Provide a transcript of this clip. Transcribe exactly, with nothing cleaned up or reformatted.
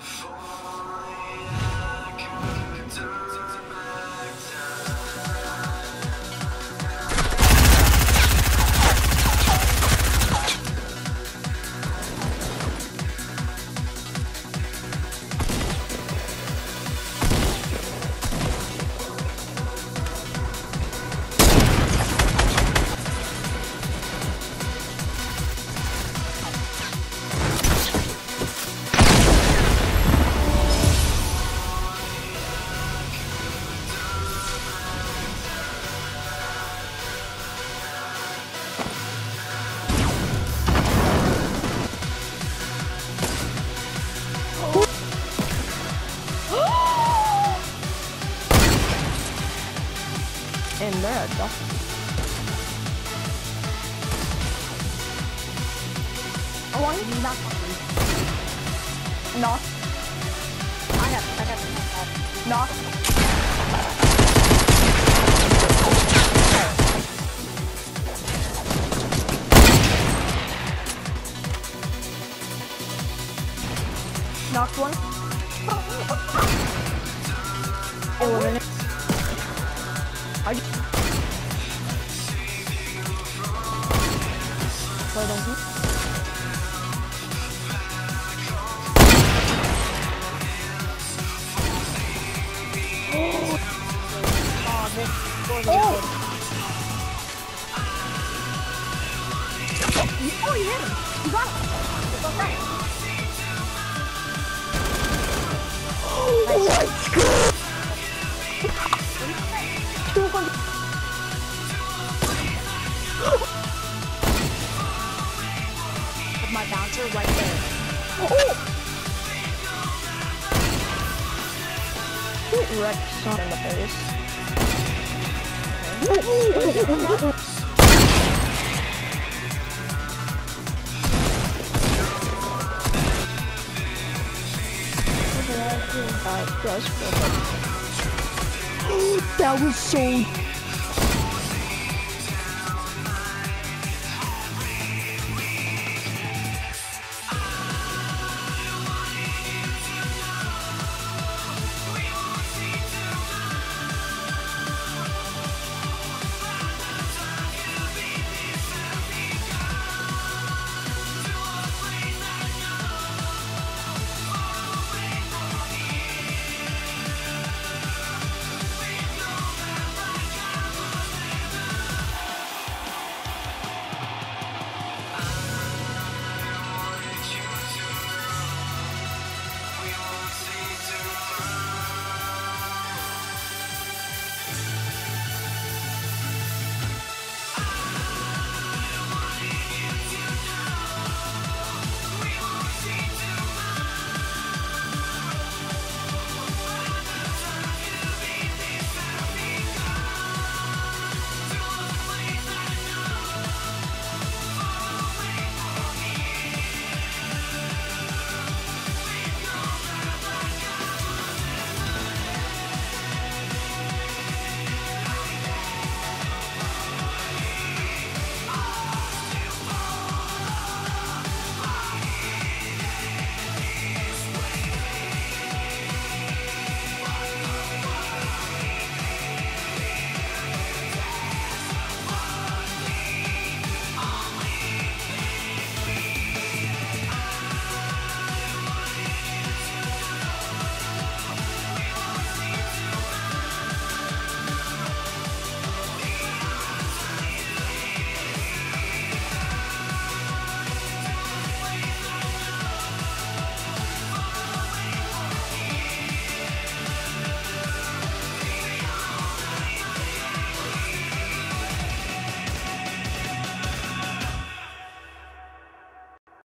En möda. Oh, I need that one. Knock. I got I got it. Knock. Knocked one. Eliminate. I Why don't you? Oh, this was oh. Oh, you hit him. You got him. It's okay. Oh, let's go. My bouncer right there. Oh! Get wrecked in the face. Okay. That was so